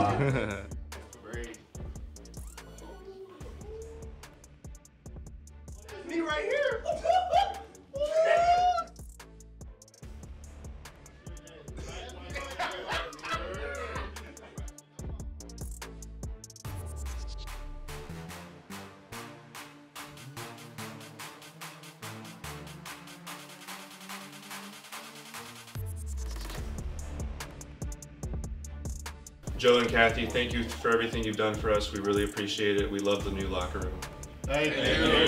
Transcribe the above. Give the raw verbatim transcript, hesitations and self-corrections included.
Great. Me right here. Joe and Kathy, thank you for everything you've done for us. We really appreciate it. We love the new locker room. Thank you.